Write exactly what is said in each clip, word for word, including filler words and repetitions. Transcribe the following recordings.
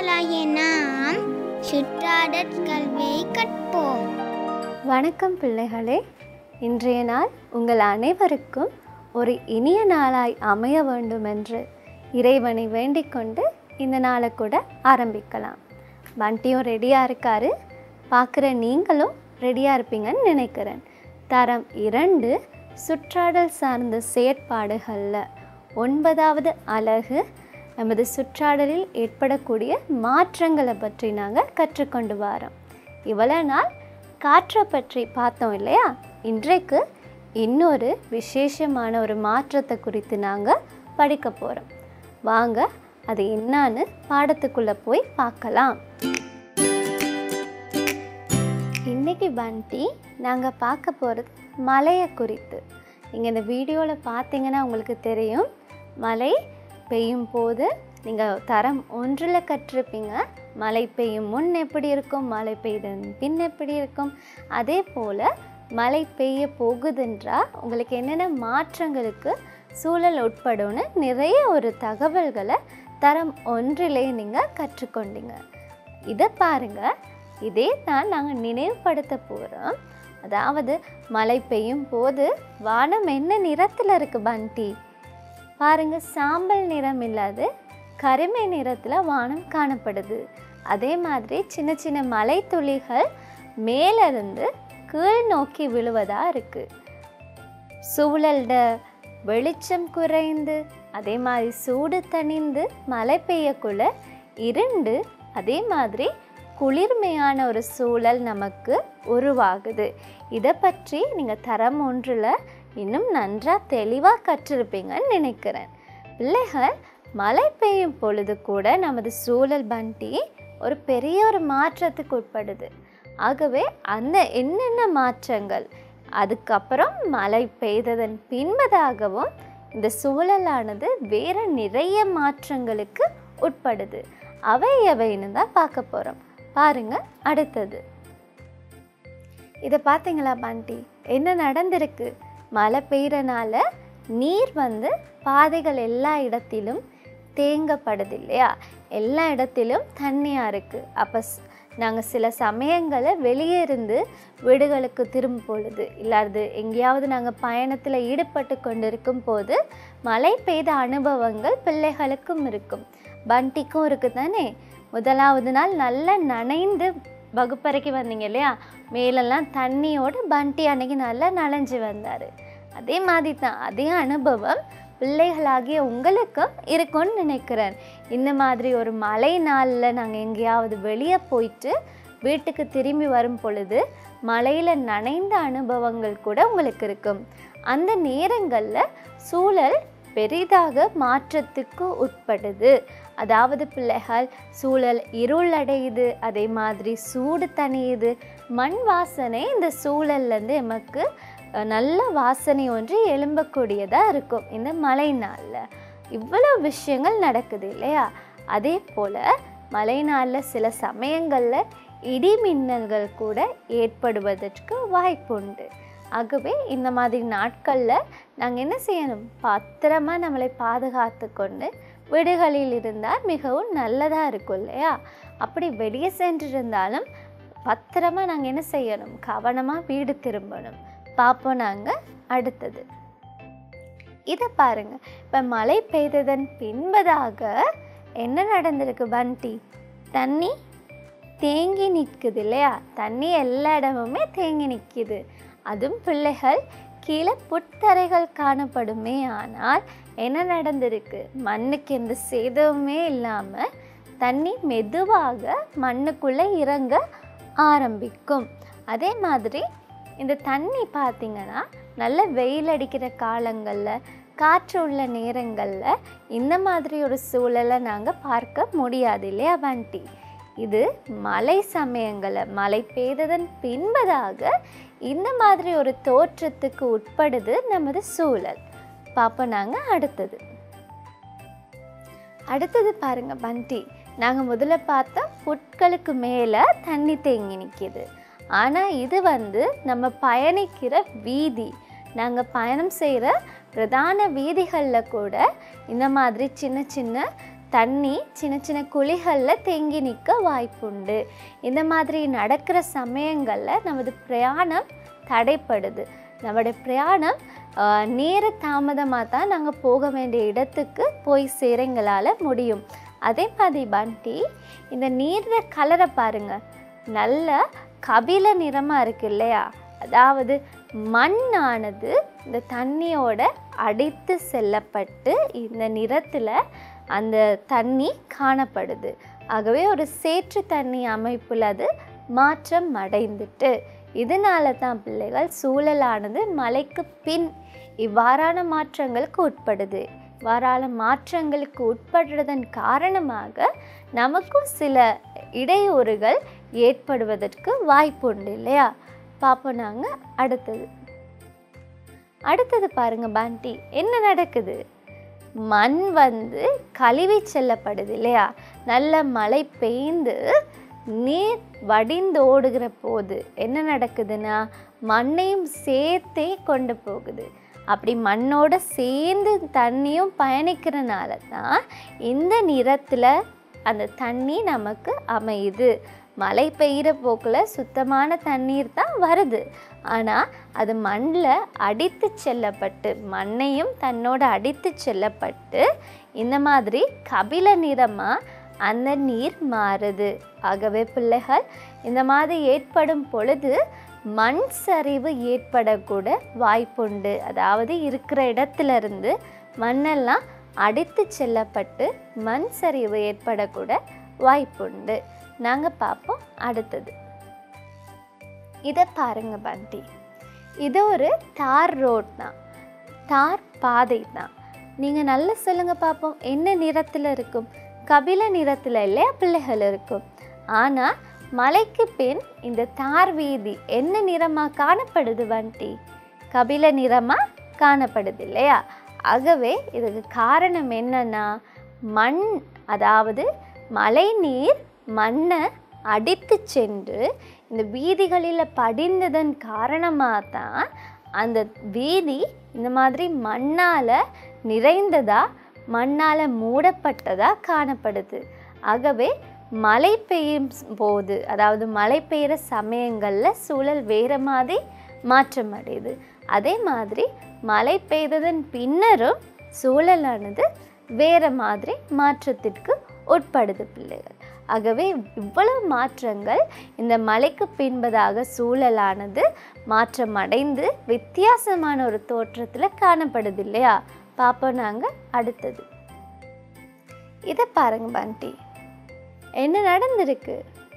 குழந்தைகளாகிய நாம் சுற்றாடற் கல்வியை கற்போம். வணக்கம் பிள்ளைகளே, இன்றைய நாள் உங்கள் அனைவருக்கும் ஒரு இனிய நாளாய் அமைய வேண்டும் என்று இறைவனை வேண்டிக் கொண்டு இந்த நாளை கூட ஆரம்பிக்கலாம். பண்டியும் ரெடியாக இருக்காரு, பார்க்குற நீங்களும் ரெடியாக இருப்பீங்கன்னு நினைக்கிறேன். தரம் இரண்டு சுற்றாடல் சார்ந்த செயற்பாடுகளில் ஒன்பதாவது அலகு நமது சுற்றாடலில் ஏற்படக்கூடிய மாற்றங்களை பற்றி நாங்கள் கற்றுக்கொண்டு வரோம். இவ்வளோ நாள் காற்றை பற்றி பார்த்தோம் இல்லையா? இன்றைக்கு இன்னொரு விசேஷமான ஒரு மாற்றத்தை குறித்து நாங்கள் படிக்க போகிறோம். வாங்க அது என்னான்னு பாடத்துக்குள்ளே போய் பார்க்கலாம். இன்றைக்கி பண்டி நாங்கள் பார்க்க போகிறது மழையை குறித்து. நீங்கள் இந்த வீடியோவில் பார்த்தீங்கன்னா உங்களுக்கு தெரியும், மழை பெய்யும் போது நீங்கள் தரம் ஒன்றில் கற்றிருப்பீங்க. மழை பெய்யும் முன் எப்படி இருக்கும், மழை பெய்தன் பின் எப்படி இருக்கும். அதே போல் மழை பெய்ய போகுதுன்றால் உங்களுக்கு என்னென்ன மாற்றங்களுக்கு சூழல் உட்படும்னு நிறைய ஒரு தகவல்களை தரம் ஒன்றிலே நீங்கள் கற்றுக்கொண்டீங்க. இதை பாருங்கள், இதே தான் நாங்கள் நினைவுபடுத்த போகிறோம். அதாவது மழை பெய்யும் போது வானம் என்ன நிறத்தில் இருக்குது பண்டி? பாருங்கள், சாம்பல் நிறம் இல்லாது கருமை நிறத்தில் வானம் காணப்படுது. அதே மாதிரி சின்ன சின்ன மழை துளிகள் மேலிருந்து கீழ் நோக்கி விழுவதாக இருக்குது. சூழலோட வெளிச்சம் குறைந்து அதே மாதிரி சூடு தணிந்து மழை பெய்யக்குள்ள இருண்டு அதே மாதிரி குளிர்மையான ஒரு சூழல் நமக்கு உருவாகுது. இதை பற்றி நீங்கள் தரம் ஒன்றில் இன்னும் நன்றாக தெளிவாக கற்றிருப்பீங்கன்னு நினைக்கிறேன். பிள்ளைகள், மழை பெய்யும் பொழுது கூட நமது சூழல் பண்டி ஒரு பெரிய ஒரு மாற்றத்துக்கு உட்படுது. ஆகவே அந்த என்னென்ன மாற்றங்கள், அதுக்கப்புறம் மழை பெய்ததன் பின்பதாகவும் இந்த சூழலானது வேறு நிறைய மாற்றங்களுக்கு உட்படுது. அவை எவைன்னு தான் பார்க்க போகிறோம். பாருங்க, அடுத்தது இதை பார்த்தீங்களா பாண்டி? என்ன நடந்திருக்கு? மழை பெய்யறனால நீர் வந்து பாதைகள் எல்லா இடத்திலும் தேங்கப்படுது இல்லையா? எல்லா இடத்திலும் தண்ணியாக இருக்குது. அப்போ நாங்கள் சில சமயங்களில் வெளியே இருந்து வீடுகளுக்கு திரும்பும் பொழுது இல்லாது எங்கேயாவது நாங்கள் பயணத்தில் ஈடுபட்டு கொண்டு இருக்கும் போது மழை பெய்த அனுபவங்கள் பிள்ளைகளுக்கும் இருக்கும், பண்டிக்கும் இருக்குது தானே? முதலாவது நாள் நல்லா நனைந்து வகுப்பறைக்கு வந்தீங்க இல்லையா? மேலெல்லாம் தண்ணியோடு பண்டி அன்னைக்கு நல்லா நனைஞ்சு வந்தார். அதே மாதிரி தான் அதே அனுபவம் பிள்ளைகளாகிய உங்களுக்கும் இருக்கும்னு நினைக்கிறேன். இந்த மாதிரி ஒரு மழை நாளில் நாங்கள் எங்கேயாவது வெளியே போயிட்டு வீட்டுக்கு திரும்பி வரும் பொழுது மழையில் நனைந்த அனுபவங்கள் கூட உங்களுக்கு இருக்கும். அந்த நேரங்களில் சூழல் பெரிதாக மாற்றத்துக்கு உட்படுது. அதாவது பிள்ளைகள், சூழல் இருள் அடையுது, அதே மாதிரி சூடு தணியுது, மண் வாசனை இந்த சூழல்லேருந்து எமக்கு நல்ல வாசனை ஒன்று எழும்பக்கூடியதாக இருக்கும் இந்த மழை நாளில். இவ்வளோ விஷயங்கள் நடக்குது இல்லையா? அதே போல் மழை நாளில் சில சமயங்களில் இடி மின்னல்கள் கூட ஏற்படுவதற்கு வாய்ப்பு உண்டு. ஆகவே இந்த மாதிரி நாட்களில் நாங்கள் என்ன செய்யணும்? பத்திரமா நம்மளை பாதுகாத்து கொண்டு வீடுகளில் இருந்தால் மிகவும் நல்லதாக இருக்கும் இல்லையா? அப்படி வெளியே சென்றிருந்தாலும் பத்திரமா நாங்கள் என்ன செய்யணும்? கவனமாக வீடு திரும்பணும். பார்ப்போம் நாங்கள் அடுத்தது. இதை பாருங்கள், இப்போ மழை பெய்ததன் பின்பதாக என்ன நடந்திருக்கு பண்டி? தண்ணி தேங்கி நிற்குது இல்லையா? தண்ணி எல்லா இடமுமே தேங்கி நிற்கிது. அதுவும் பிள்ளைகள் கீழே புத்தரைகள் காணப்படுமே. ஆனால் என்ன நடந்திருக்கு? மண்ணுக்கு எந்த சேதமுமே இல்லாமல் தண்ணி மெதுவாக மண்ணுக்குள்ளே இறங்க ஆரம்பிக்கும். அதே மாதிரி இந்த தண்ணி பார்த்திங்கன்னா நல்ல வெயில் அடிக்கிற காலங்களில், காற்று உள்ள நேரங்களில் இந்த மாதிரி ஒரு சூழலை நாங்கள் பார்க்க முடியாது இல்லையா பண்டி? இது மழை சமயங்களில் மழை பெய்ததன் பின்பதாக இந்த மாதிரி ஒரு தோற்றத்துக்கு உட்படுது நமது சூழல். பார்ப்போம் நாங்கள் அடுத்தது. அடுத்தது பாருங்க பண்டி, நாங்கள் முதல்ல பார்த்தா புட்களுக்கு மேலே தண்ணி தேங்கி நிற்கிது. ஆனால் இது வந்து நம்ம பயணிக்கிற வீதி, நாங்கள் பயணம் செய்கிற பிரதான வீதிகளில் கூட இந்த மாதிரி சின்ன சின்ன தண்ணி சின்ன சின்ன குழிகளில் தேங்கி நிற்க வாய்ப்புண்டு. இந்த மாதிரி நடக்கிற சமயங்களில் நமது பிரயாணம் தடைப்படுது. நம்முடைய பிரயாணம் நேர தாமதமாக தான் நாங்கள் போக வேண்டிய இடத்துக்கு போய் சேர எங்களால் முடியும். அதே மாதிரி பண்டி இந்த நீர்ற கலரை பாருங்கள், நல்ல கபில நிறமாக இருக்கு இல்லையா? அதாவது மண்ணானது இந்த தண்ணியோட அடித்து செல்லப்பட்டு இந்த நிறத்தில் அந்த தண்ணி காணப்படுது. ஆகவே ஒரு சேற்று தண்ணி அமைப்பில் அது மாற்றம் அடைந்துட்டு, இதனால தான் பிள்ளைகள் சூழலானது மழைக்கு பின் இவ்வாறான மாற்றங்களுக்கு உட்படுது. இவ்வாறான மாற்றங்களுக்கு உட்படுறதன் காரணமாக நமக்கும் சில இடையூறுகள் ஏற்படுவதற்கு வாய்ப்புண்டு இல்லையா? பார்ப்போம் நாங்கள் அடுத்தது. அடுத்தது பாருங்க பாண்டி, என்ன நடக்குது? மண் வந்து கழுவி செல்லப்படுது இல்லையா? நல்ல மழை பெய்ந்து நீர் வடிந்து ஓடுகிற போது என்ன நடக்குதுன்னா மண்ணையும் சேர்த்தே கொண்டு போகுது. அப்படி மண்ணோட சேர்ந்து தண்ணியும் பயணிக்கிறனால தான் இந்த நிறத்தில் அந்த தண்ணி நமக்கு அமையுது. மழை பெய்கிற போக்கில் சுத்தமான தண்ணீர் தான் வருது, ஆனால் அது மண்ணில் அடித்து செல்லப்பட்டு மண்ணையும் தன்னோட அடித்து செல்லப்பட்டு இந்த மாதிரி கபில நிறமாக அந்த நீர் மாறுது. ஆகவே பிள்ளைகள், இந்த மாதிரி ஏற்படும் பொழுது மண் சரிவு ஏற்படக்கூட வாய்ப்புண்டு. அதாவது இருக்கிற இடத்துல இருந்து மண்ணெல்லாம் அடித்து செல்லப்பட்டு மண் சரிவு ஏற்படக்கூட வாய்ப்புண்டு. நாங்கள் பார்ப்போம் அடுத்தது. இதை பாருங்க பண்டி, இது ஒரு தார் ரோட் தான், தார் பாதை தான். நீங்கள் நல்லா சொல்லுங்க பார்ப்போம், என்ன நிறத்தில் இருக்கும்? கபில நிறத்தில் இல்லையா பிள்ளைகள் இருக்கும். ஆனால் மலைக்கு பின் இந்த தார் வீதி என்ன நிறமாக காணப்படுது பண்டி? கபில நிறமாக காணப்படுது இல்லையா? ஆகவே இதுக்கு காரணம் என்னன்னா மண், அதாவது மழை நீர் மண்ணை அடித்து சென்று இந்த வீதிகளில் படிந்ததன் காரணமாக தான் அந்த வீதி இந்த மாதிரி மண்ணால் நிறைந்ததா மண்ணால் மூடப்பட்டதா காணப்படுது. ஆகவே மழை பெய்யும் போது, அதாவது மழை பெய்கிற சமயங்களில் சூழல் வேறு மாதிரி மாற்றம் அடையுது. அதே மாதிரி மழை பெய்ததன் பின்னரும் சூழலானது வேறு மாதிரி மாற்றத்திற்கு உட்படுது பிள்ளைகள். ஆகவே இவ்வளவு மாற்றங்கள் இந்த மழைக்கு பின்பதாக சூழலானது மாற்றம் அடைந்து வித்தியாசமான ஒரு தோற்றத்தில் காணப்படுது இல்லையா? பார்ப்போம் நாங்கள் அடுத்தது. இதை பாருங்க பண்டி, என்ன நடந்திருக்கு?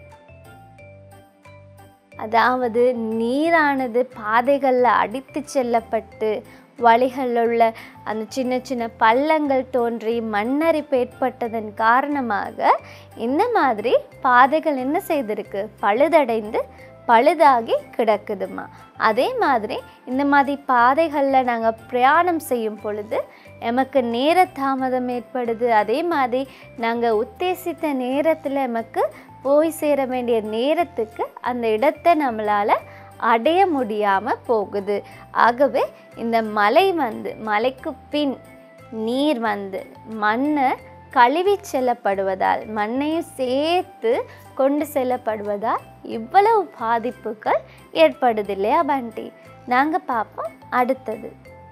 அதாவது நீரானது பாதைகளில் அடித்து செல்லப்பட்டு வழிகளில் உள்ள அந்த சின்ன சின்ன பள்ளங்கள் தோன்றி மண்ணரிப்பு ஏற்பட்டதன் காரணமாக இந்த மாதிரி பாதைகள் என்ன செய்திருக்கு? பழுதடைந்து பழுதாகி கிடக்குதுமா. அதே மாதிரி இந்த மாதிரி பாதைகளில் நாங்கள் பிரயாணம் செய்யும் பொழுது எமக்கு நேர தாமதம் ஏற்படுது. அதே மாதிரி நாங்கள் உத்தேசித்த நேரத்தில் எமக்கு போய் சேர வேண்டிய நேரத்துக்கு அந்த இடத்தை நம்மளால் அடைய முடியாமல் போகுது. ஆகவே இந்த மழை வந்து மழைக்கு பின் நீர் வந்து மண்ணை கழுவி செல்லப்படுவதால், மண்ணையும் சேர்த்து கொண்டு செல்லப்படுவதால் இவ்வளவு பாதிப்புகள் ஏற்படுது இல்லையா பண்டி? நாங்கள் பார்ப்போம் அடுத்தது.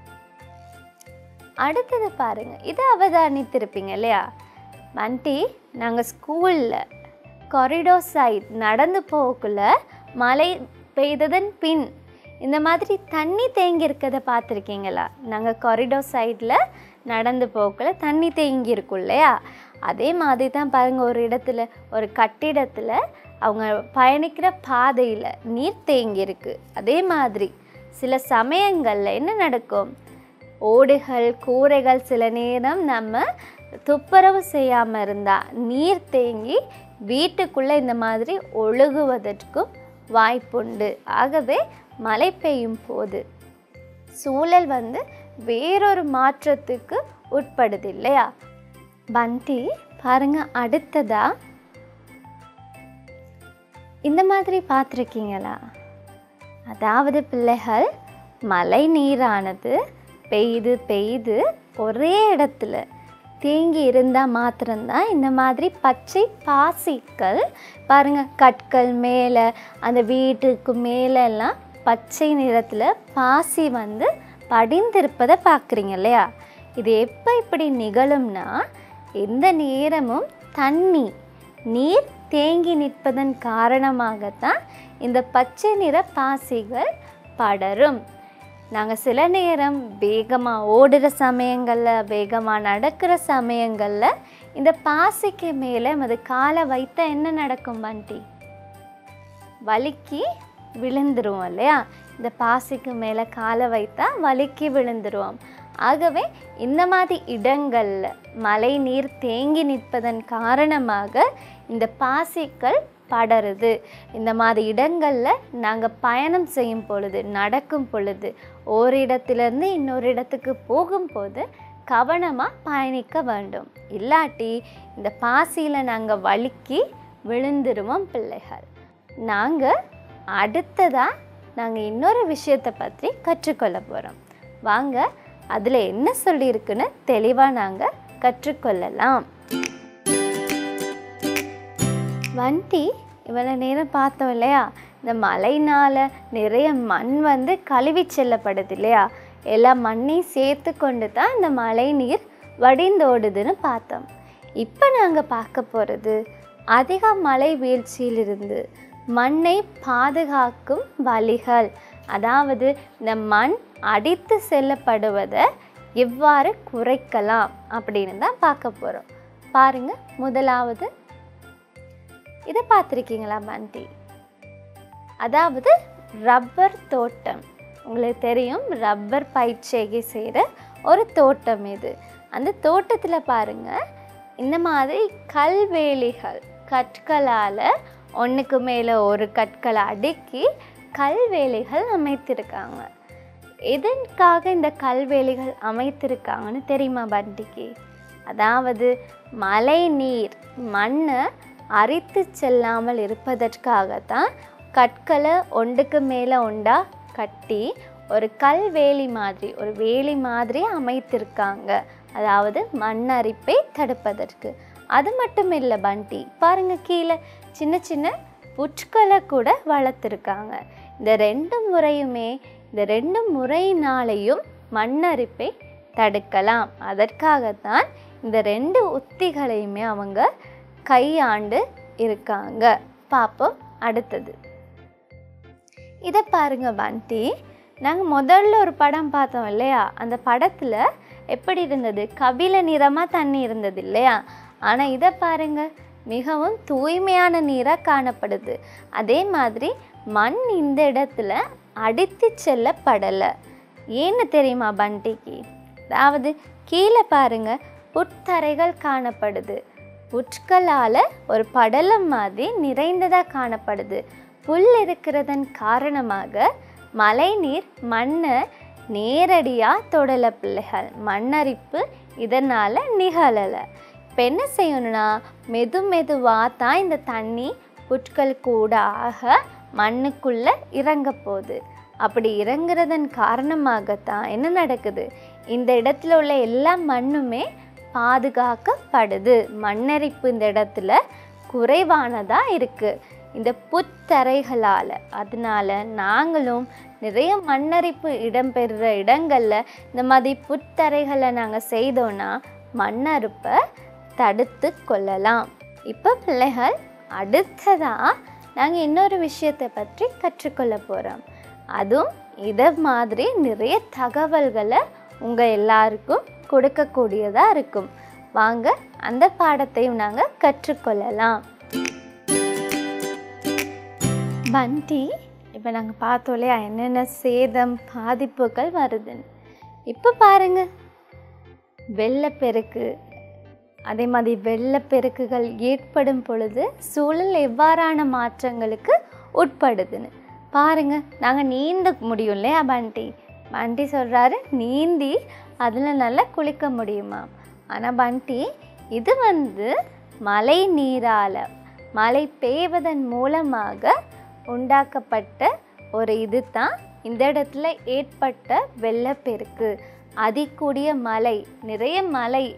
அடுத்தது பாருங்க, இதை அவதானித்திருப்பீங்க இல்லையா பண்டி? நாங்கள் ஸ்கூலில் காரிடோர் சைட் நடந்து போகக்குள்ள மழை பெய்ததன் பின் இந்த மாதிரி தண்ணி தேங்கி இருக்கிறத பார்த்துருக்கீங்களா? நாங்கள் காரிடோர் சைடில் நடந்து போகக்குள்ள தண்ணி தேங்கி இருக்கும் இல்லையா? அதே மாதிரி தான் பாருங்கள், ஒரு இடத்துல ஒரு கட்டிடத்தில் அவங்க பயணிக்கிற பாதையில் நீர் தேங்கி இருக்கு. அதே மாதிரி சில சமயங்களில் என்ன நடக்கும்? ஓடுகள் கூரைகள் சில நேரம் நம்ம துப்புரவு செய்யாமல் இருந்தால் நீர் தேங்கி வீட்டுக்குள்ளே இந்த மாதிரி ஒழுகுவதற்கும் வாய்ப்புண்டு. ஆகவே மழை பெய்யும் போது சூழல் வந்து வேறொரு மாற்றத்துக்கு உட்படுது இல்லையா பண்டி? பாருங்க அடுத்ததா இந்த மாதிரி பார்த்துருக்கீங்களா? அதாவது பிள்ளைகள், மழை நீரானது பெய்து பெய்து ஒரே இடத்துல தேங்கி இருந்தால் மாத்திரம்தான் இந்த மாதிரி பச்சை பாசிகள் பாருங்கள், கற்கள் மேலே அந்த வீட்டுக்கு மேலெல்லாம் பச்சை நிறத்தில் பாசி வந்து படிந்திருப்பதை பார்க்குறீங்க இல்லையா? இது எப்போ இப்படி நிகழும்னா, எந்த நேரமும் தண்ணி நீர் தேங்கி நிற்பதன் காரணமாகத்தான் இந்த பச்சை நிற பாசிகள் படரும். நாங்கள் சில நேரம் வேகமாக ஓடுற சமயங்களில், வேகமாக நடக்கிற சமயங்களில் இந்த பாசிக்கு மேலே அது காலை வைத்தா என்ன நடக்கும் பண்டி? வலிக்கி விழுந்துருவோம் இல்லையா? இந்த பாசிக்கு மேலே காலை வைத்தா வலிக்கி விழுந்துருவோம். ஆகவே இந்த மாதிரி இடங்களில் மழை நீர் தேங்கி நிற்பதன் காரணமாக இந்த பாசிகள் படருது. இந்த மாதிரி இடங்களில் நாங்கள் பயணம் செய்யும் பொழுது, நடக்கும் பொழுது, ஒரு இடத்திலிருந்து இன்னொரு இடத்துக்கு போகும்போது கவனமாக பயணிக்க வேண்டும். இல்லாட்டி இந்த பாசியில் நாங்கள் வழுக்கி விழுந்துருவோம் பிள்ளைகள். நாங்கள் அடுத்ததாக நாங்கள் இன்னொரு விஷயத்தை பற்றி கற்றுக்கொள்ள போகிறோம். வாங்க, அதில் என்ன சொல்லியிருக்குன்னு தெளிவாக நாங்கள் கற்றுக்கொள்ளலாம். வண்டி இவ்வளோ நேரம் பார்த்தோம் இல்லையா? இந்த மழைனால் நிறைய மண் வந்து கழுவி செல்லப்படுது இல்லையா? எல்லா மண்ணையும் சேர்த்து கொண்டு தான் இந்த மழை நீர் வடிந்தோடுதுன்னு பார்த்தோம். இப்போ நாங்கள் பார்க்க போகிறது அதிக மழை வீழ்ச்சியிலிருந்து மண்ணை பாதுகாக்கும் வழிகள். அதாவது இந்த மண் அடித்து செல்லப்படுவதை எவ்வாறு குறைக்கலாம் அப்படின்னு தான் பார்க்க போகிறோம். பாருங்கள், முதலாவது இதை பார்த்துருக்கீங்களா பண்டி? அதாவது ரப்பர் தோட்டம். உங்களுக்கு தெரியும், ரப்பர் பயிற்சியை செய்கிற ஒரு தோட்டம் இது. அந்த தோட்டத்தில் பாருங்கள், இந்த மாதிரி கல்வேலிகள் கற்களால் ஒன்றுக்கு மேலே ஒரு கற்களை அடுக்கி கல்வேலிகள் அமைத்திருக்காங்க. எதற்காக இந்த கல்வேலிகள் அமைத்திருக்காங்கன்னு தெரியுமா பண்டிக்கு? அதாவது மழை நீர் மண்ணை அரித்து செல்லாமல் இருப்பதற்காகத்தான் கற்களை ஒன்றுக்கு மேலே ஒன்றா கட்டி ஒரு கல்வேலி மாதிரி, ஒரு வேலி மாதிரி அமைத்திருக்காங்க. அதாவது மண் அரிப்பை தடுப்பதற்கு. அது மட்டும் இல்லை பண்டி, பாருங்கள், கீழே சின்ன சின்ன புற்களை கூட வளர்த்துருக்காங்க. இந்த ரெண்டு முறையுமே இந்த ரெண்டு முறையினாலேயும் மண்ணரிப்பை தடுக்கலாம். அதற்காகத்தான் இந்த ரெண்டு உத்திகளையுமே அவங்க கையாண்டு இருக்காங்க. பார்ப்போம் அடுத்தது. இதை பாருங்க பண்டி, நாங்கள் முதல்ல ஒரு படம் பார்த்தோம் இல்லையா? அந்த படத்தில் எப்படி இருந்தது? கபில நிறமாக தண்ணி இருந்தது இல்லையா? ஆனால் இதை பாருங்கள், மிகவும் தூய்மையான நீராக காணப்படுது. அதே மாதிரி மண் இந்த இடத்துல அடித்து செல்லப்படலை. ஏன்னு தெரியுமா பண்டிக்கு? அதாவது கீழே பாருங்கள், புற்தரைகள் காணப்படுது. புற்களால் ஒரு படலம் மாதிரி நிறைந்ததாக காணப்படுது. புல் இருக்கிறதன் காரணமாக மழை நீர் மண்ணை நேரடியாக தொடலை பிள்ளைகள். மண்ணரிப்பு இதனால் நிகழலை. இப்போ என்ன செய்யணும்னா, மெது மெதுவாக தான் இந்த தண்ணி புற்கள் கூடாக மண்ணுக்குள்ளே இறங்க போகுது. அப்படி இறங்குறதன் காரணமாகத்தான் என்ன நடக்குது? இந்த இடத்துல உள்ள எல்லா மண்ணுமே பாதுகாக்கப்படுது. மண்ணரிப்பு இந்த இடத்துல குறைவானதாக இருக்குது இந்த புத்தரைகளால். அதனால நாங்களும் நிறைய மண்ணரிப்பு இடம்பெறுற இடங்களில் இந்த மாதிரி புத்தரைகளை நாங்கள் செய்தோன்னா மண்ணரிப்பை தடுத்து கொள்ளலாம். இப்போ பிள்ளைகள், அடுத்ததாக நாங்கள் இன்னொரு விஷயத்தை பற்றி கற்றுக்கொள்ள போகிறோம். அதுவும் இதை மாதிரி நிறைய தகவல்களை உங்கள் எல்லாருக்கும் கொடுக்கக்கூடியதாக இருக்கும். வாங்க, அந்த பாடத்தையும் நாங்கள் கற்றுக்கொள்ளலாம். பண்டி, இப்போ நாங்கள் பார்த்தோம் இல்லையா என்னென்ன சேதம் பாதிப்புகள் வருதுன்னு. இப்போ பாருங்கள், வெள்ளப்பெருக்கு, அதே மாதிரி வெள்ளப்பெருக்குகள் ஏற்படும் பொழுது சூழல் எவ்வாறான மாற்றங்களுக்கு உட்படுதுன்னு பாருங்கள். நாங்கள் நீந்த முடியும் இல்லையா பண்டி? பண்டி சொல்கிறாரு நீந்தி அதில் நல்லா குளிக்க முடியுமா? ஆனால் பண்டி, இது வந்து மழை நீரால், மழை பெய்வதன் மூலமாக உண்டாக்கப்பட்ட ஒரு இது தான் இந்த இடத்துல ஏற்பட்ட வெள்ளப்பெருக்கு. அதிகூடிய மழை, நிறைய மழை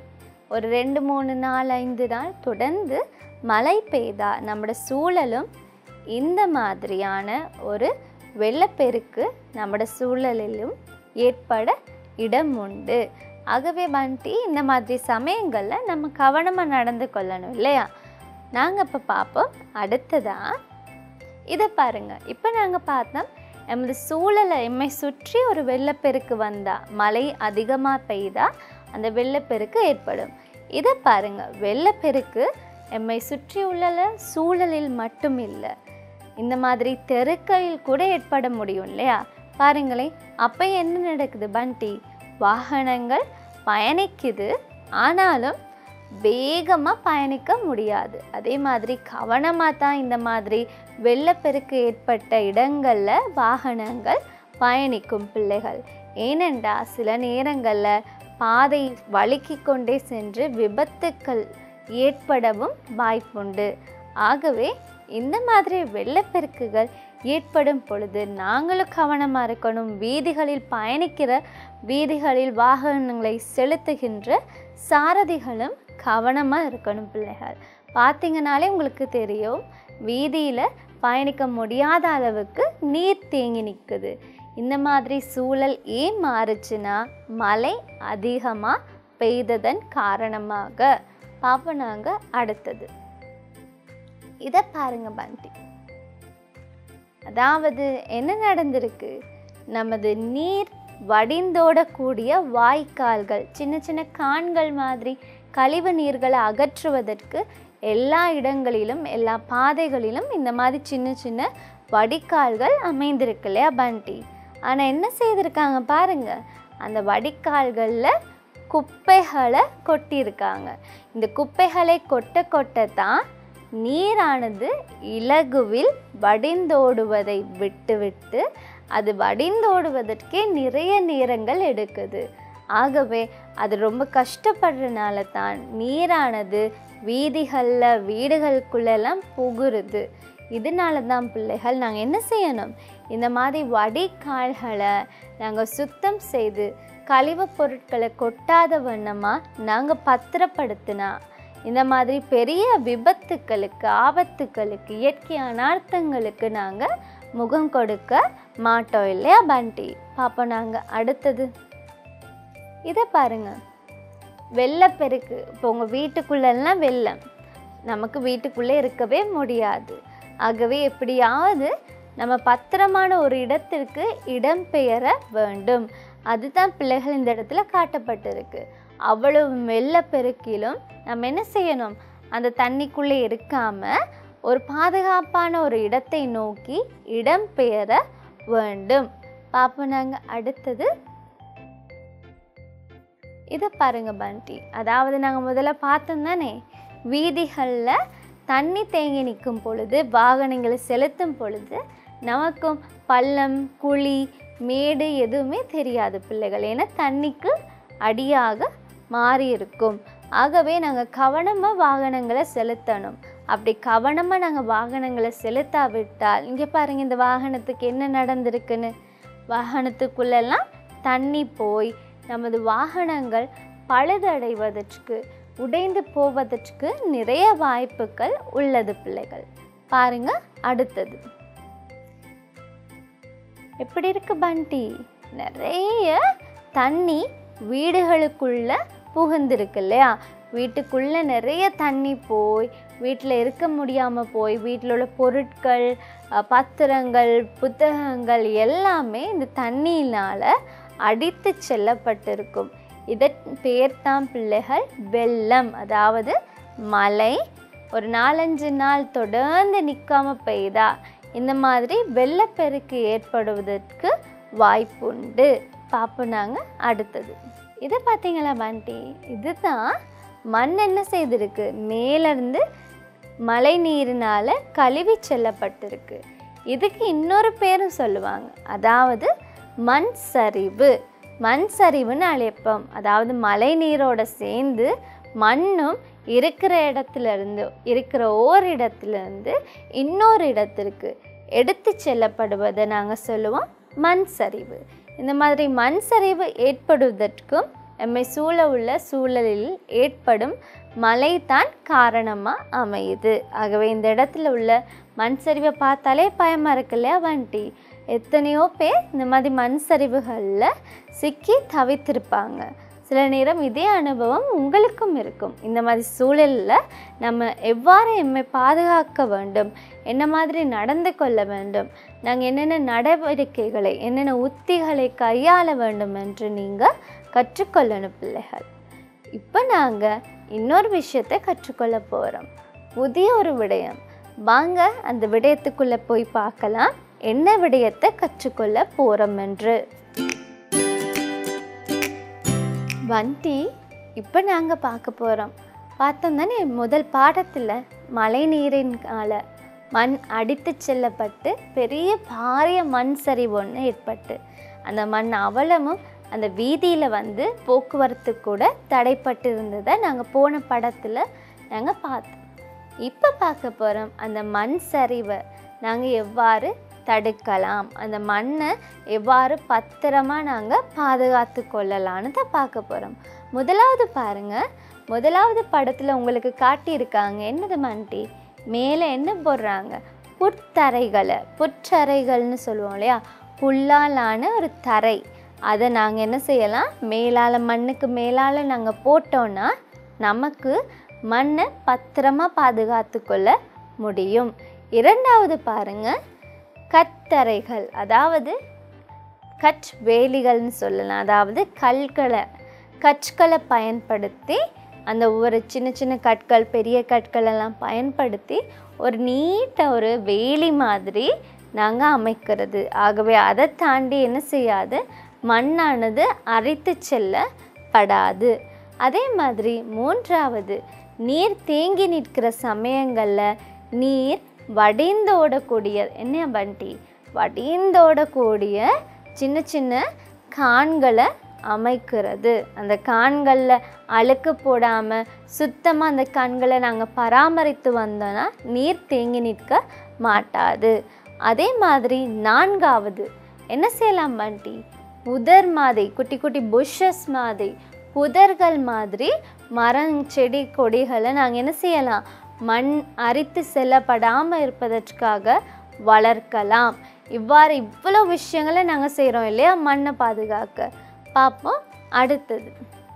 ஒரு ரெண்டு மூணு நாள் ஐந்து நாள் தொடர்ந்து மழை பெய்தா நம்மளோட சூழலும் இந்த மாதிரியான ஒரு வெள்ளப்பெருக்கு நம்மளோட சூழலிலும் ஏற்பட இடம் உண்டு. ஆகவே பண்டி இந்த மாதிரி சமயங்களில் நம்ம கவனமாக நடந்து கொள்ளணும் இல்லையா? நாங்கள் இப்போ பார்ப்போம். அடுத்ததாக இதை பாருங்கள். இப்போ நாங்கள் பார்த்தோம் எமது சூழலை எம்மை சுற்றி ஒரு வெள்ளப்பெருக்கு வந்தால், மழை அதிகமாக பெய்தா அந்த வெள்ளப்பெருக்கு ஏற்படும். இதை பாருங்கள், வெள்ளப்பெருக்கு எம்மை சுற்றி உள்ள சூழலில் மட்டும் இல்லை, இந்த மாதிரி தெருக்களில் கூட ஏற்பட முடியும் இல்லையா? பாருங்களேன், அப்போ என்ன நடக்குது பண்டி? வாகனங்கள் பயணிக்குது, ஆனாலும் வேகமாக பயணிக்க முடியாது. அதே மாதிரி கவனமாக தான் இந்த மாதிரி வெள்ளப்பெருக்கு ஏற்பட்ட இடங்களில் வாகனங்கள் பயணிக்கும் பிள்ளைகள். ஏனென்றா சில நேரங்களில் பாதை வழுக்கி கொண்டே சென்று விபத்துக்கள் ஏற்படவும் வாய்ப்புண்டு. ஆகவே இந்த மாதிரி வெள்ளப்பெருக்குகள் ஏற்படும் பொழுது நாங்களும் கவனமாக இருக்கணும். வீதிகளில் பயணிக்கிற வீதிகளில் வாகனங்களை செலுத்துகின்ற சாரதிகளும் கவனமாக இருக்கணும் பிள்ளைகள். பார்த்திங்கனாலே உங்களுக்கு தெரியும், வீதியில் பயணிக்க முடியாத அளவுக்கு நீர் தேங்கி நிற்குது. இந்த மாதிரி சூழல் ஏன் மாறுச்சுன்னா மழை அதிகமாக பெய்ததன் காரணமாக. பார்ப்போம் நாங்கள் அடுத்தது. இதை பாருங்க பண்டி, அதாவது என்ன நடந்திருக்கு, நமது நீர் வடிந்தோடக்கூடிய வாய்க்கால்கள், சின்ன சின்ன கான்கள் மாதிரி கழிவு நீர்களை அகற்றுவதற்கு எல்லா இடங்களிலும் எல்லா பாதைகளிலும் இந்த மாதிரி சின்ன சின்ன வடிகால்கள் அமைந்திருக்கு இல்லையா பண்டி? ஆனால் என்ன செய்திருக்காங்க பாருங்க, அந்த வடிகால்களில் குப்பைகளை கொட்டியிருக்காங்க. இந்த குப்பைகளை கொட்ட கொட்டத்தான் நீரானது இலகுவில் வடிந்தோடுவதை விட்டுவிட்டு அது வடிந்தோடுவதற்கே நிறைய நேரங்கள் எடுக்குது. ஆகவே அது ரொம்ப கஷ்டப்படுறதுனால தான் நீரானது வீதிகளில் வீடுகளுக்குள்ளெல்லாம் புகுருது. இதனால தான் பிள்ளைகள் நாங்கள் என்ன செய்யணும், இந்த மாதிரி வடிகால்களை நாங்கள் சுத்தம் செய்து கழிவுப் பொருட்களை கொட்டாத வண்ணமாக நாங்கள் பத்திரப்படுத்தினா இந்த மாதிரி பெரிய விபத்துக்களுக்கு ஆபத்துக்களுக்கு இயற்கை அனர்த்தங்களுக்கு நாங்கள் முகம் கொடுக்க மாட்டோம் இல்லையா பண்டி? பார்ப்போம் நாங்கள் அடுத்தது. இதை பாருங்கள், வெள்ளப்பெருக்கு. இப்போ உங்கள் வீட்டுக்குள்ளெல்லாம் வெள்ளம், நமக்கு வீட்டுக்குள்ளே இருக்கவே முடியாது. ஆகவே எப்படியாவது நம்ம பத்திரமான ஒரு இடத்திற்கு இடம்பெயர வேண்டும். அதுதான் பிள்ளைகள் இந்த இடத்துல காட்டப்பட்டிருக்கு. அவ்வளவு வெள்ளப்பெருக்கிலும் நம்ம என்ன செய்யணும், அந்த தண்ணிக்குள்ளே இருக்காமல் ஒரு பாதுகாப்பான ஒரு இடத்தை நோக்கி இடம்பெயர வேண்டும். பார்ப்போம் நாங்கள் அடுத்தது. இதை பாருங்க பண்டி, அதாவது நாங்கள் முதல்ல பார்த்தோம் தானே, வீதிகளில் தண்ணி தேங்கி நிற்கும் பொழுது வாகனங்களை செலுத்தும் பொழுது நமக்கும் பள்ளம் குழி மேடு எதுவுமே தெரியாது பிள்ளைகள், ஏன்னா தண்ணிக்கு அடியாக மாறி இருக்கும். ஆகவே நாங்கள் கவனமாக வாகனங்களை செலுத்தணும். அப்படி கவனமாக நாங்கள் வாகனங்களை செலுத்தாவிட்டால், இங்கே பாருங்கள் இந்த வாகனத்துக்கு என்ன நடந்திருக்குன்னு, வாகனத்துக்குள்ளெல்லாம் தண்ணி போய் நமது வாகனங்கள் பழுதடைவதற்கு உடைந்து போவதற்கு நிறைய வாய்ப்புகள் உள்ளது பிள்ளைகள். பாருங்க அடுத்தது எப்படி இருக்கு பண்டி, நிறைய தண்ணி வீடுகளுக்குள்ள புகுந்திருக்கு இல்லையா? வீட்டுக்குள்ளே நிறைய தண்ணி போய் வீட்டில் இருக்க முடியாமல் போய் வீட்டில் உள்ள பொருட்கள் பத்திரங்கள் புத்தகங்கள் எல்லாமே இந்த தண்ணியினால் அடித்து செல்லப்பட்டிருக்கும். இதன் பேர் தான் பிள்ளைகள் வெள்ளம். அதாவது மழை ஒரு நாலஞ்சு நாள் தொடர்ந்து நிற்காம பெய்தா இந்த மாதிரி வெள்ளப்பெருக்கு ஏற்படுவதற்கு வாய்ப்புண்டு. பார்ப்போம் நாங்கள் அடுத்தது. இதை பார்த்தீங்களா பாண்டி, இதுதான் மண் என்ன செய்திருக்கு, மேலேருந்து மழை நீரினால் கழுவி செல்லப்பட்டிருக்கு. இதுக்கு இன்னொரு பேரும் சொல்லுவாங்க, அதாவது மண் சரிவு. மண் சரிவுன்னு அழைப்போம். அதாவது மழை நீரோட சேர்ந்து மண்ணும் இருக்கிற இடத்துலேருந்து இருக்கிற ஓர் இடத்துலேருந்து இன்னொரு இடத்திற்கு எடுத்து செல்லப்படுவதை நாங்கள் சொல்லுவோம் மண் சரிவு. இந்த மாதிரி மண் சரிவு ஏற்படுவதற்கும் எம்மை சூழ உள்ள சூழலில் ஏற்படும் மழை தான் காரணமாக அமையுது. ஆகவே இந்த இடத்துல உள்ள மண் சரிவை பார்த்தாலே பயமாக இருக்கு இல்லையா வண்டி? எத்தனையோ பேர் இந்த மாதிரி மண் சரிவுகளில் சிக்கி தவித்திருப்பாங்க. சில நேரம் இதே அனுபவம் உங்களுக்கும் இருக்கும். இந்த மாதிரி சூழலில் நம்ம எவ்வாறு எம்மை பாதுகாக்க வேண்டும், என்ன மாதிரி நடந்து கொள்ள வேண்டும், நாங்கள் என்னென்ன நடவடிக்கைகளை என்னென்ன உத்திகளை கையாள வேண்டும் என்று நீங்கள் கற்றுக்கொள்ளணும் பிள்ளைகள். இப்போ நாங்கள் இன்னொரு விஷயத்தை கற்றுக்கொள்ள போகிறோம், புதிய ஒரு விடயம். வாங்க அந்த விடயத்துக்குள்ளே போய் பார்க்கலாம் என்ன விடயத்தை கற்றுக்கொள்ள போகிறோம் என்று. வண்டி இப்போ நாங்கள் பார்க்க போகிறோம். பார்த்தோம் தானே முதல் பாடத்தில் மழை நீரினால மண் அடித்து செல்லப்பட்டு பெரிய பாரிய மண் சரிவு ஒன்று ஏற்பட்டு அந்த மண் அவலமும் அந்த வீதியில் வந்து போக்குவரத்து கூட தடைப்பட்டு இருந்ததை நாங்கள் போன படத்தில் நாங்கள் பார்த்தோம். இப்போ பார்க்க போகிறோம் அந்த மண் சரிவை நாங்கள் எவ்வாறு தடுக்கலாம், அந்த மண்ணை எவ்வாறு பத்திரமா நாங்கள் பாதுகாத்து கொள்ளலான்னு தான் பார்க்க போகிறோம். முதலாவது பாருங்கள், முதலாவது படத்தில் உங்களுக்கு காட்டியிருக்காங்க என்னது மண்டி, மேலே என்ன போடுறாங்க, புற்றறைகளை, புற்றறைகள்னு சொல்லுவோம் இல்லையா, புல்லாலான ஒரு தரை. அதை நாங்கள் என்ன செய்யலாம், மேலால் மண்ணுக்கு மேலால் நாங்கள் போட்டோன்னா நமக்கு மண்ணை பத்திரமா பாதுகாத்து கொள்ள முடியும். இரண்டாவது பாருங்கள், கற்றறைகள், அதாவது கற் வேலிகள்னு சொல்லலாம். அதாவது கற்களை கற்களை பயன்படுத்தி அந்த ஒவ்வொரு சின்ன சின்ன கற்கள் பெரிய கற்கள் எல்லாம் பயன்படுத்தி ஒரு நீட்ட ஒரு வேலி மாதிரி நாங்கள் அமைக்கிறது. ஆகவே அதை தாண்டி என்ன செய்யாது, மண்ணானது அரித்து செல்லப்படாது. அதே மாதிரி மூன்றாவது, நீர் தேங்கி நிற்கிற சமயங்களில் நீர் வடிந்தோடக்கூடிய என்ன வண்டி வடிந்தோடக்கூடிய சின்ன சின்ன கான்களை அமைக்கிறது. அந்த கான்களில் அழுக்கு போடாமல் சுத்தமாக அந்த கான்களை நாங்கள் பராமரித்து வந்தோன்னா நீர் தேங்கி நிற்க மாட்டாது. அதே மாதிரி நான்காவது என்ன செய்யலாம் வண்டி, புதர் மாதிரி குட்டி குட்டி புஷ்ஷஸ் மாதிரி புதர்கள் மாதிரி மரம் செடி கொடிகளை நாங்கள் என்ன செய்யலாம், மண் அரித்து செல்லப்படாமல் இருப்பதற்காக வளர்க்கலாம். இவ்வாறு இவ்வளோ விஷயங்களை நாங்கள் செய்கிறோம் இல்லையா மண்ணை பாதுகாக்க. பார்ப்போம் அடுத்தது.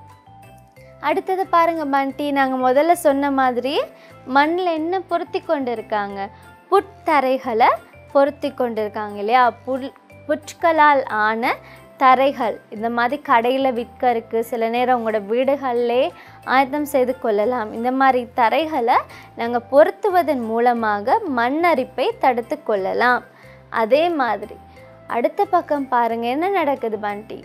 அடுத்தது பாருங்கள் பண்டி, நாங்கள் முதல்ல சொன்ன மாதிரி மண்ணில் என்ன பொருத்தி கொண்டு இருக்காங்க, புற்றறைகளை பொருத்தி கொண்டு இருக்காங்க இல்லையா. புல் புற்களால் ஆன தரைகள் இந்த மாதிரி கடையில் விற்க இருக்குது, சில நேரம் உங்களோட வீடுகளிலே ஆயத்தம் செய்து கொள்ளலாம். இந்த மாதிரி தரைகளை நாங்கள் பொருத்துவதன் மூலமாக மண் அரிப்பை தடுத்து கொள்ளலாம். அதே மாதிரி அடுத்த பக்கம் பாருங்கள் என்ன நடக்குது பண்டி,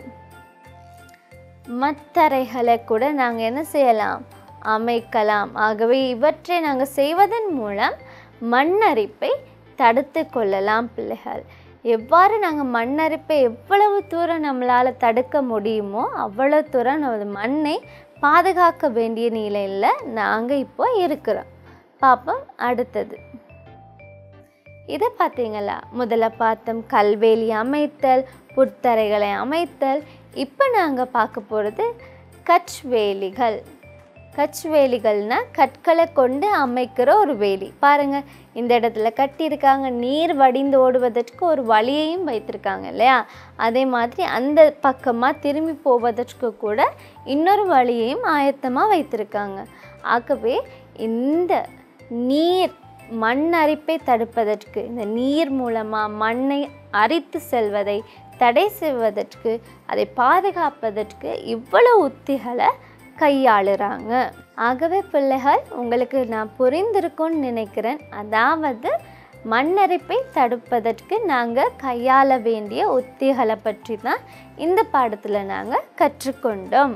மத்தரைகளை கூட நாங்கள் என்ன செய்யலாம், அமைக்கலாம். ஆகவே இவற்றை நாங்கள் செய்வதன் மூலம் மண் அரிப்பை தடுத்து கொள்ளலாம் பிள்ளைகள். எவ்வாறு நாங்கள் மண் அரிப்பை எவ்வளவு தூரம் நம்மளால் தடுக்க முடியுமோ அவ்வளோ தூரம் நமது மண்ணை பாதுகாக்க வேண்டிய நிலையில் நாங்கள் இப்போ இருக்கிறோம். பார்ப்போம் அடுத்தது. இதை பார்த்தீங்களா, முதல்ல பார்த்தோம் கல்வேலி அமைத்தல், புற்றறைகளை அமைத்தல். இப்போ நாங்கள் பார்க்க போகிறது கற்வேலிகள். கற்வேலிகள்னால் கற்களை கொண்டு அமைக்கிற ஒரு வேலி. பாருங்கள் இந்த இடத்துல கட்டியிருக்காங்க, நீர் வடிந்து ஓடுவதற்கு ஒரு வழியையும் வைத்திருக்காங்க இல்லையா. அதே மாதிரி அந்த பக்கமாக திரும்பி போவதற்கு கூட இன்னொரு வழியையும் ஆயத்தமாக வைத்திருக்காங்க. ஆகவே இந்த நீர் மண் அரிப்பை தடுப்பதற்கு, இந்த நீர் மூலமாக மண்ணை அரித்து செல்வதை தடை செய்வதற்கு, அதை பாதுகாப்பதற்கு இவ்வளவு உத்திகளை கையாளுறாங்க. ஆகவே பிள்ளைகள் உங்களுக்கு நான் புரிந்திருக்கும்னு நினைக்கிறேன். அதாவது மண்ணரிப்பை தடுப்பதற்கு நாங்கள் கையாள வேண்டிய உத்திகளை பற்றி தான் இந்த பாடத்தில் நாங்கள் கற்றுக்கொண்டோம்.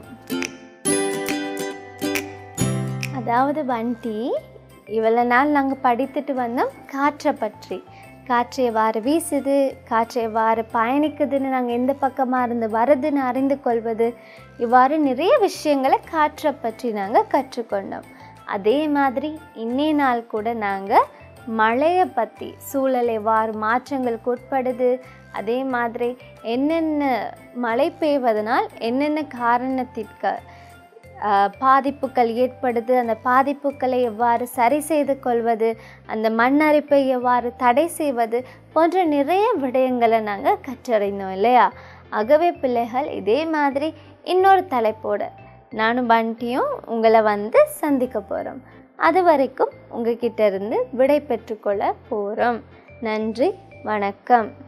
அதாவது வண்டி இவ்வளோ நாள் நாங்கள் படித்துட்டு வந்தோம் காற்றை பற்றி. காற்று எவ்வாறு வீசுது, காற்று எவ்வாறு பயணிக்குதுன்னு, நாங்கள் எந்த பக்கமாக இருந்து வருதுன்னு அறிந்து கொள்வது, இவ்வாறு நிறைய விஷயங்களை காற்றை பற்றி நாங்கள் கற்றுக்கொண்டோம். அதே மாதிரி இன்னே நாள் கூட நாங்கள் மழையை பற்றி, சூழல் எவ்வாறு மாற்றங்களுக்கு உட்படுது, அதே மாதிரி என்னென்ன மழை பெய்வதனால் என்னென்ன காரணத்திற்கு பாதிப்புகள் ஏற்படுது, அந்த பாதிப்புகளை எவ்வாறு சரி செய்து கொள்வது, அந்த மண்ணரிப்பை எவ்வாறு தடை செய்வது போன்ற நிறைய விடயங்களை நாங்கள் கற்றறிந்தோம் இல்லையா? ஆகவே பிள்ளைகள், இதே மாதிரி இன்னொரு தலைப்போடு நானும் பண்டியும் உங்களை வந்து சந்திக்க போகிறோம். அது வரைக்கும் உங்ககிட்ட இருந்து விடை பெற்றுக்கொள்ள போகிறோம். நன்றி, வணக்கம்.